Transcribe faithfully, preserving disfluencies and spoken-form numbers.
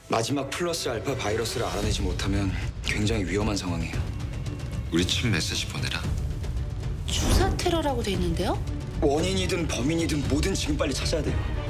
마지막 플러스 알파 바이러스를 알아내지 못하면 굉장히 위험한 상황이에요. 우리 친 메시지 보내라. 주사 테러라고 돼 있는데요? 원인이든 범인이든 뭐든 지금 빨리 찾아야 돼요.